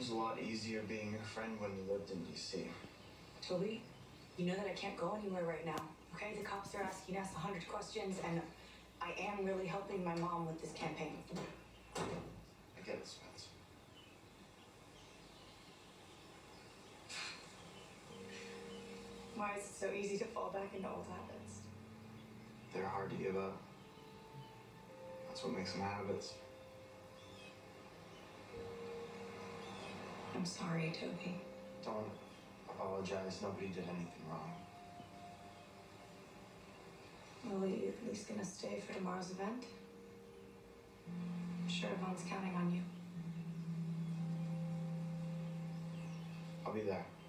was a lot easier being your friend when you lived in D.C. Toby, you know that I can't go anywhere right now, okay? The cops are asking us 100 questions, and I am really helping my mom with this campaign. I get it, Spence. Why is it so easy to fall back into old habits? They're hard to give up. That's what makes them habits. I'm sorry, Toby. Don't apologize. Nobody did anything wrong. Well, are you at least gonna stay for tomorrow's event? I'm sure everyone's counting on you. I'll be there.